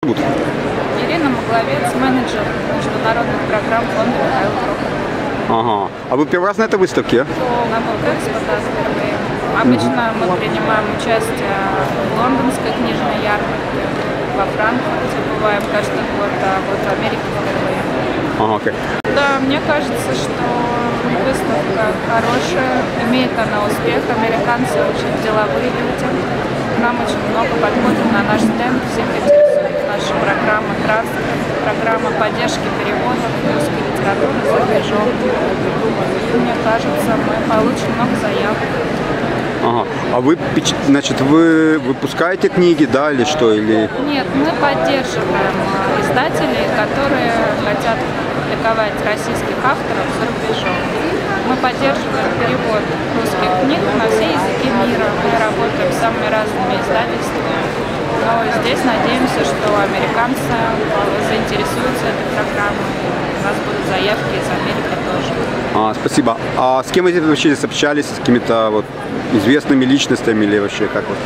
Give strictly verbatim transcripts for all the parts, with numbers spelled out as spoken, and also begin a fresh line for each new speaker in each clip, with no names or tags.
зовут?
Ирина Магловец, менеджер международных программ фонда Михаила Прохорова.
Ага. А вы первый раз на этой выставке?
На Экспо впервые. Обычно мы принимаем участие в лондонской книжной ярмарке, во Франкфурте бываем каждый год, а вот в Америке впервые.
Ага, окей.
Да, мне кажется, что выставка хорошая, имеет она успех, американцы очень деловые люди. Нам очень много подходит на наш стенд, всех интересует наша программа транспорт, программа поддержки переводов русской литературы за рубежом. Мне кажется, мы получим много заявок.
Ага. А вы, значит, вы выпускаете книги, да, или что? Или...
Нет, мы поддерживаем издателей, которые хотят публиковать российских авторов за рубежом. Мы поддерживаем перевод русских книг на все языки мира. Мы работаем с самыми разными издательствами. Но здесь надеемся, что американцы заинтересуются этой программой. У нас будут заявки из Америки тоже.
А, спасибо. А с кем вы вообще здесь общались? С какими-то вот известными личностями или вообще как вот?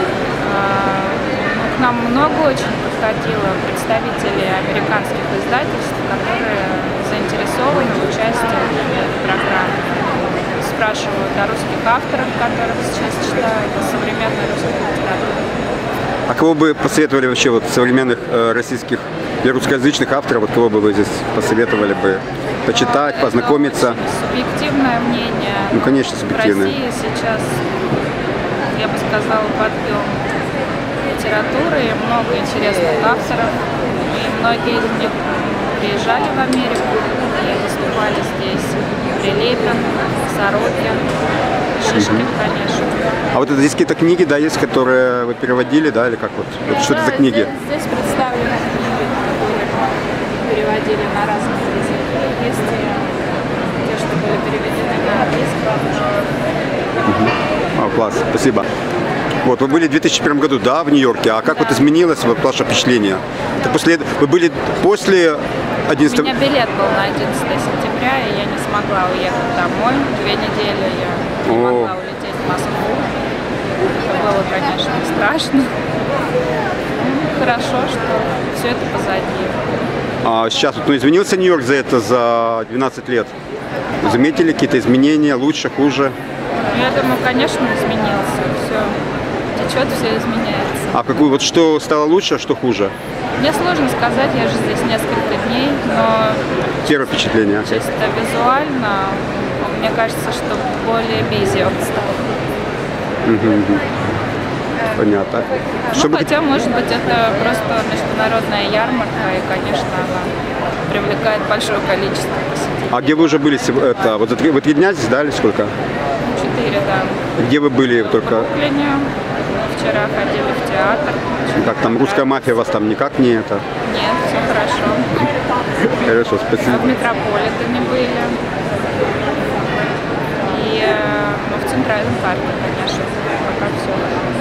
А, ну, к нам много очень подходило представителей американских издательств, которые заинтересованы в участии в этой программе. Спрашивают о русских авторах, которых сейчас читают, о современной русской литературе.
А кого бы посоветовали вообще вот современных э, российских и русскоязычных авторов, вот кого бы вы здесь посоветовали бы почитать,
Это
познакомиться?
Субъективное мнение.
Ну, конечно, субъективное.
В России сейчас, я бы сказала, подъем литературы, и много интересных авторов. И многие из них приезжали в Америку и выступали здесь. Прилепин, Сорокин, Шишкин, mm-hmm. конечно.
А вот это здесь какие-то книги, да, есть, которые вы переводили, да, или как вот? вот что
да,
это за книги?
Здесь, здесь представлены книги, которые переводили на разные языки. Есть те, что были переведены на английский.
Mm-hmm. А, класс, спасибо. Вот, вы были в две тысячи первом году, да, в Нью-Йорке, а как да. вот изменилось вот, ваше впечатление? Это после, вы были после одиннадцатого...
У меня билет был на одиннадцатое сентября, и я не смогла уехать домой. Две недели я не О. могла улететь в Москву. Это было, конечно, страшно. Ну, хорошо, что все это позади.
А сейчас вот, ну, изменился Нью-Йорк за это, за двенадцать лет? Вы заметили какие-то изменения, лучше, хуже?
Я думаю, конечно, изменился. Все течет, все изменяется.
А какую, вот что стало лучше, а что хуже?
Мне сложно сказать, я же здесь несколько дней, но
первое впечатление.
Чисто визуально, мне кажется, что более бизи он стал.
Угу. Понятно.
Ну, Чтобы... хотя, может быть, это просто международная ярмарка, и, конечно, она привлекает большое количество посетителей.
А где вы уже были? Это, вот за три, вы три дня здесь, да, или сколько?
Четыре, да.
Где вы были только?
В Бруклине. Вчера ходили в театр.
Как там, русская мафия вас там никак не это?
Нет, все хорошо.
Хорошо, спасибо.
В Метрополитене были. И ну, в Центральном парке, конечно, пока все.